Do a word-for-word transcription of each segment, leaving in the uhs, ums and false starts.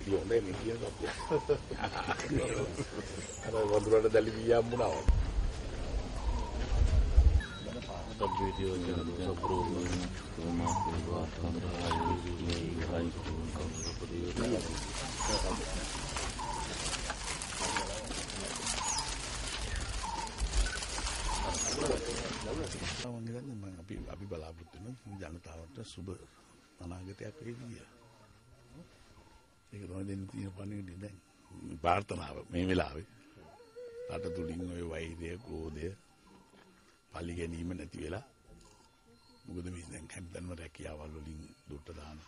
සද්දිය හොඳයි නේ කියන සද්දිය. අර වඳුරට දැලි ගියාම වුණා. सब वीडियो चैनल सब प्रोग्राम तुम्हारा परिवार का आयोजन हाई स्कूल का परिवार මම අපි අපි බලාපොරොත්තු වෙන ජනතාවට සුබ අනාගතයක් වෙයි. ඒක තමයි දෙන්න තියෙන පණිවිඩය දැන්. ප්‍රාර්ථනාව මේ වෙලාවේ රට තුලින් ඔය වෛරය, ක්‍රෝධය, පලි ගැනීම නැති වෙලා මොකද මේ දැන් හැමතැනම රැකියාවල් වලින් දුට්ට දාන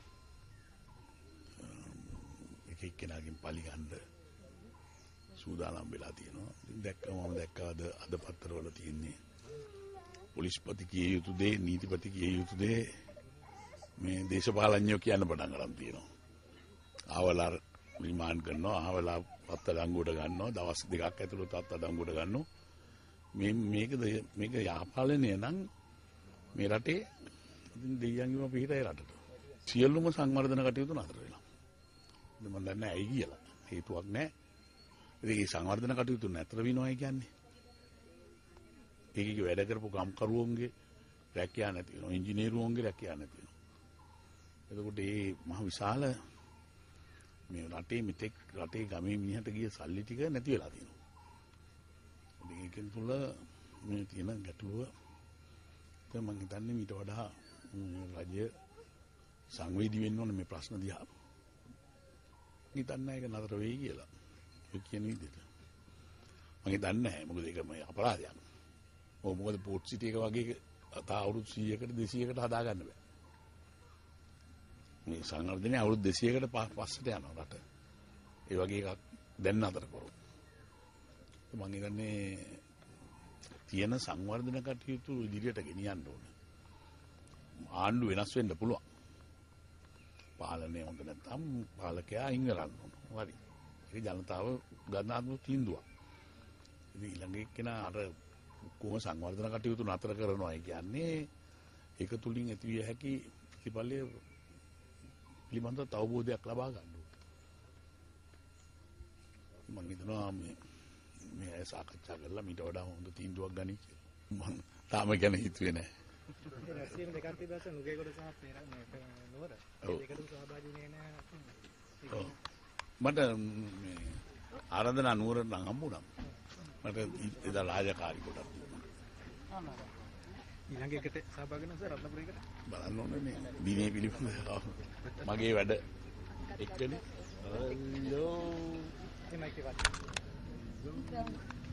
එක එක්කෙනාගෙන් පලි ගන්න සූදානම් වෙලා තියෙනවා. ඉතින් දැක්කම මම දැක්කා අද අද පත්තරවල තියෙන්නේ පොලිස්පති කිය යුතු දේ, නීතිපති කිය යුතු දේ මේ දේශපාලඥයෝ කියන්න පටන් ගන්න තියෙනවා. ආවලා රිමාන්ඩ් කරනවා, ආවලා අත්අඩංගුවට ගන්නවා, දවස් දෙකක් ඇතුළත අත්අඩංගුවට ගන්නවා. මේ මේක මේක යාපාලනය නම් මේ රටේ ඉතින් දෙයියන්ගේම පිටයි රටට. සියලුම සංවර්ධන කටයුතු නතර වෙලා. මම දන්නේ ඇයි කියලා. හේතුවක් නැහැ. ඉතින් මේ සංවර්ධන කටයුතු නතර වෙනවයි කියන්නේ. ඒකේ වැඩ කරපු කම්කරුවෝන්ගේ රැකියාව නැති වෙනවා. ඉංජිනේරුවෝන්ගේ රැකියාව නැති වෙනවා. එතකොට මේ මහ විශාල මේ රටේ මෙතෙක් රටේ ගමේ මිනිහට ගිය සල්ලි ටික නැති වෙලා තියෙනවා. ඒකෙන් තුල මේ තියෙන ගැටලුව දැන් මම හිතන්නේ ඊට වඩා රජය සංවේදී වෙන්න ඕන මේ ප්‍රශ්න දිහා. හිතන්නේ ඒක නතර වෙයි කියලා. ඒ කියන විදිහට. මම හිතන්නේ නැහැ. මොකද ඒක මේ අපරාධයක්. ඔව් මොකද පෝට් සිටි එක වගේ තා අවුරුදු සීයකට දෙසීයකට හදා ගන්න බෑ. මේ සංවර්ධනයේ අවුරුදු දෙසීයකට පස්සට යනවා රට. ඒ වගේ එකක් දැන් නතර කරමු. මම හිතන්නේ තියෙන සංවර්ධන කටයුතු ඉදිරියට ගෙනියන්න ඕනේ. ආණ්ඩු වෙනස් වෙන්න පුළුවන්. පාලනය හොඳ නැත්නම් පාලකයා අයින් කරන්න ඕන. හරි. ඒක ජනතාව ගන්නාත්මක තීන්දුවක්. ඉතින් ඊළඟ එක්කෙනා අර කොහොම සංවර්ධන කටයුතු නතර කරනවා කියන්නේ ඒක තුලින් ඇති විය හැකි ප්‍රතිඵලය පිළිබඳව අවබෝධයක් ලබා ගන්න ඕනේ. මම හිතනවා මේ මේ අය සාකච්ඡා කරලා මීට වඩා හොඳ තීන්දුවක් ගනි කියලා. මම තාම ගැන හිතුවේ නැහැ. රැස්වීම දෙකක් තිබ්බත් නුගේගොඩ සහ පෙර නුවර ඒකටම සහභාගී වෙන්නේ නැහැ. මට මේ ආරාධනා නුවරට නම් හම්බුණා. මට එදා රාජකාරී කොටක් තිබුණා. ඊළඟ එකට සහභාගී වෙනවා සර් රත්නපුරේකට. බලන්න ඕනේ මේ දිනේ පිළිබඳව මගේ වැඩ එක්කනේ. හලෝ එමයි කිව්වා.